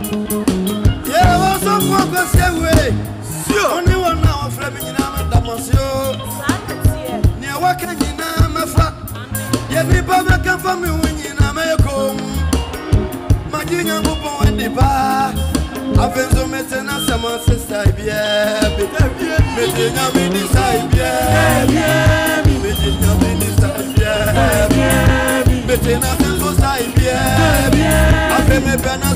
Yeah, what's up for the way? Only one now of Fleming in Damasio. Near walking in Amafa. Every public come from me when in America. My junior boy and the bar. I've been so many some sister. Yeah, Medina Medina. Yeah, Medina Medina. Medina Medina. Yeah, I've been a